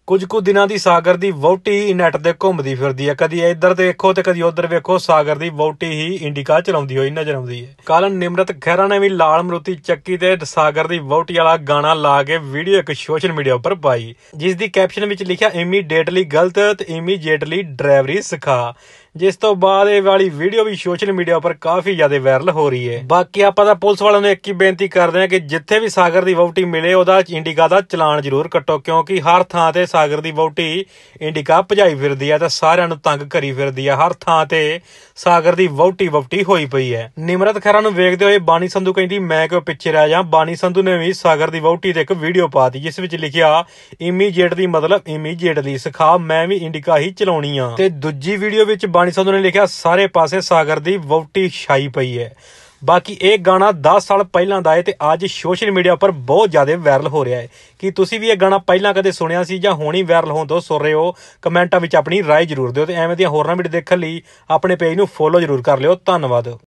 ਕੁਝ ਕੁ ਦਿਨਾਂ ਦੀ ਸਾਗਰ ਦੀ ਵਹੁਟੀ ਨੈਟ ਤੇ ਘੁੰਮਦੀ ਫਿਰਦੀ ਹੈ। ਕਦੀ ਇੱਧਰ ਦੇਖੋ ਤੇ ਕਦੀ ਉੱਧਰ ਵੇਖੋ, ਸਾਗਰ ਦੀ ਵਹੁਟੀ ਹੀ ਇੰਡੀਕਾ ਚਲਾਉਂਦੀ ਹੋਈ ਨਜ਼ਰ ਆਉਂਦੀ ਹੈ। ਕੱਲ ਨਿਮਰਤ ਖਹਿਰਾ ਨੇ ਵੀ ਲਾਲ ਮਰੂਤੀ ਚੱਕੀ ਤੇ ਸਾਗਰ ਦੀ ਵਹੁਟੀ ਵਾਲਾ ਗਾਣਾ ਲਾ ਕੇ ਵੀਡੀਓ ਇੱਕ ਸੋਸ਼ਲ ਮੀਡੀਆ ਉੱਪਰ ਪਾਈ, ਜਿਸ ਦੀ ਕੈਪਸ਼ਨ ਵਿੱਚ ਲਿਖਿਆ ਇਮੀਡੀਏਟਲੀ ਗਲਤ ਤੇ ਇਮੀਡੀਏਟਲੀ ਡਰਾਈਵਰੀ ਸਿਖਾ। ਜਿਸ ਤੋਂ ਬਾਅਦ ਇਹ ਵਾਲੀ ਵੀਡੀਓ ਵੀ ਸੋਸ਼ਲ ਮੀਡੀਆ ਉੱਪਰ ਕਾਫੀ ਜ਼ਿਆਦਾ ਵਾਇਰਲ ਹੋ ਰਹੀ ਹੈ। ਬਾਕੀ ਆਪਾਂ ਤਾਂ ਪੁਲਿਸ ਵਾਲਿਆਂ ਨੂੰ ਇੱਕ ਹੀ ਬੇਨਤੀ ਕਰਦੇ ਹਾਂ ਕਿ ਜਿੱਥੇ ਵੀ ਸਾਗਰ ਦੀ ਵਹੁਟੀ ਮਿਲੇ ਉਹਦਾ ਇੰਡੀਕਾ ਦਾ ਚਲਾਨ ਜ਼ਰੂਰ ਕੱਟੋ, ਕਿਉਂਕਿ ਹਰ ਥਾਂ ਤੇ ਸਾਗਰ ਦੀ ਵਹੁਟੀ ਇੰਡੀਕਾ ਭਜਾਈ ਫਿਰਦੀ ਹੈ ਤੇ ਸਾਰਿਆਂ ਨੂੰ ਤੰਗ ਕਰੀ ਫਿਰਦੀ ਹੈ। ਹਰ ਥਾਂ ਤੇ ਸਾਗਰ ਦੀ ਵਹੁਟੀ ਹੋਈ ਪਈ ਹੈ। ਨਿਮਰਤ ਖਹਿਰਾ ਨੂੰ ਵੇਖਦੇ ਹੋਏ ਬਾਨੀ ਸੰਧੂ ਕਹਿੰਦੀ ਮੈਂ ਕਿਉਂ ਪਿੱਛੇ ਰਹਿ ਜਾ। ਬਾਨੀ ਸੰਧੂ ਨੇ ਵੀ ਸਾਗਰ ਦੀ ਵਹੁਟੀ ਤੇ ਇੱਕ ਵੀਡੀਓ ਪਾਤੀ, ਜਿਸ ਵਿੱਚ ਲਿਖਿਆ ਇਮੀਡੀਏਟਲੀ ਮਤਲਬ ਇਮੀਡੀਏਟਲੀ ਸਿਖਾ, ਮੈਂ ਵੀ ਇੰਡੀਕਾ ਹੀ ਚਲਾਉਣੀ ਆ। ਤੇ ਦੂਜੀ ਵੀਡੀਓ ਵਿੱਚ ਬਾਨੀ ਸੰਧੂ ਨੇ ਲਿਖਿਆ ਸਾਰੇ ਪਾਸੇ ਸਾਗਰ ਦੀ ਵਹੁਟੀ ਛਾਈ ਪਈ ਹੈ। ਬਾਕੀ ਇਹ ਗਾਣਾ 10 ਸਾਲ ਪਹਿਲਾਂ ਦਾ ਹੈ ਤੇ ਅੱਜ ਸੋਸ਼ਲ ਮੀਡੀਆ ਉੱਪਰ ਬਹੁਤ ਜ਼ਿਆਦਾ ਵਾਇਰਲ ਹੋ ਰਿਹਾ ਹੈ। ਕੀ ਤੁਸੀਂ ਵੀ ਇਹ ਗਾਣਾ ਪਹਿਲਾਂ ਕਦੇ ਸੁਣਿਆ ਸੀ ਜਾਂ ਹੁਣੀ ਵਾਇਰਲ ਹੋਣ ਤੋਂ ਸੁਣ ਰਹੇ ਹੋ? ਕਮੈਂਟਾਂ ਵਿੱਚ ਆਪਣੀ ਰਾਏ ਜ਼ਰੂਰ ਦਿਓ ਤੇ ਐਵੇਂ ਦੀਆਂ ਹੋਰਨਾਂ ਵੀਡੀਓ ਦੇਖਣ ਲਈ ਆਪਣੇ ਪੇਜ ਨੂੰ ਫੋਲੋ ਜ਼ਰੂਰ ਕਰ ਲਿਓ। ਧੰਨਵਾਦ।